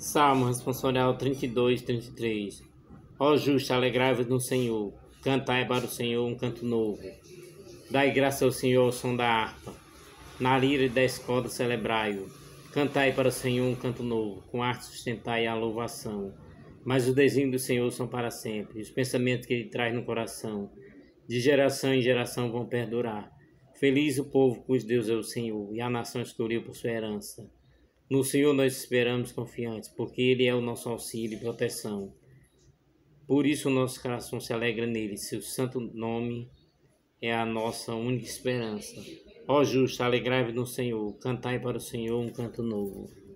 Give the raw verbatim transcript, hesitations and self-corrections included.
Salmo responsorial trinta e dois, trinta e três. Ó justo, alegrai-vos no Senhor, cantai para o Senhor um canto novo. Dai graça ao Senhor ao som da harpa, na lira e das cordas celebrai-o. Cantai para o Senhor um canto novo, com arte sustentai a louvação. Mas os desígnios do Senhor são para sempre, e os pensamentos que Ele traz no coração, de geração em geração vão perdurar. Feliz o povo cujo Deus é o Senhor, e a nação escolheu por sua herança. No Senhor nós esperamos confiantes, porque Ele é o nosso auxílio e proteção. Por isso o nosso coração se alegra nele, seu santo nome é a nossa única esperança. Ó justo, alegrai-vos no Senhor, cantai para o Senhor um canto novo.